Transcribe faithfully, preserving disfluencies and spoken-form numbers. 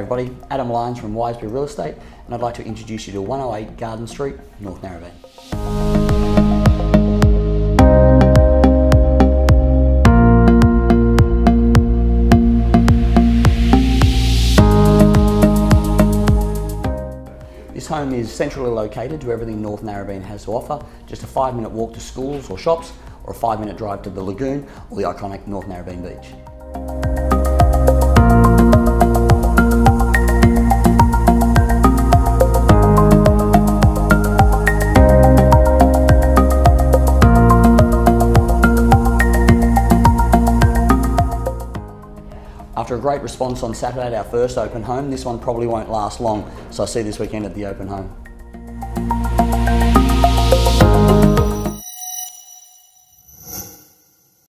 everybody, Adam Lyons from Warriewood Real Estate, and I'd like to introduce you to one oh eight Garden Street, North Narrabeen. This home is centrally located to everything North Narrabeen has to offer, just a five minute walk to schools or shops, or a five minute drive to the lagoon or the iconic North Narrabeen beach. After a great response on Saturday at our first open home, this one probably won't last long, so I see this weekend at the open home.